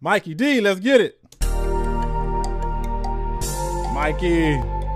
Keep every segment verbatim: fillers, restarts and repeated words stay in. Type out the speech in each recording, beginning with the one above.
Mikey D, let's get it. Mikey.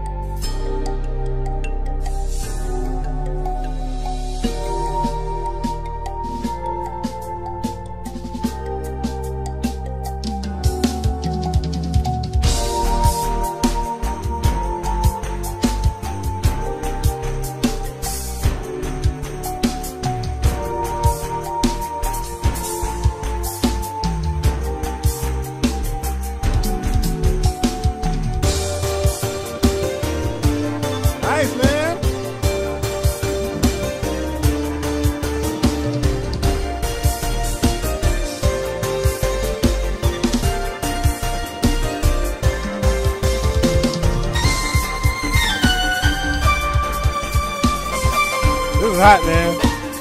Nice, man. This is hot, man.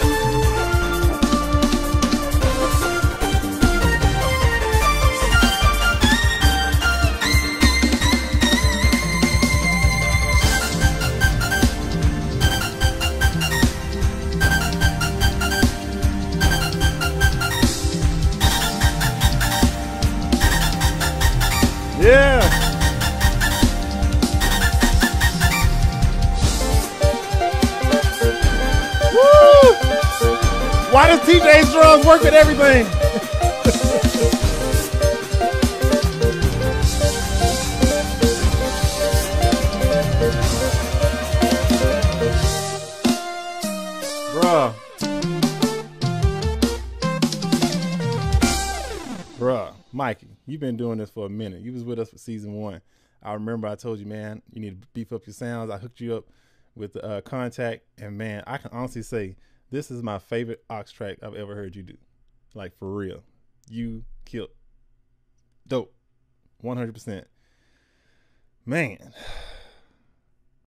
Yeah. Woo! Why does T J's drums work with everything? Bruh. Bruh. Mikey, you've been doing this for a minute. You was with us for season one. I remember I told you, man, you need to beef up your sounds. I hooked you up with uh, Contact, and man, I can honestly say this is my favorite aux track I've ever heard you do. Like, for real. You killed. Dope. one hundred percent. Man.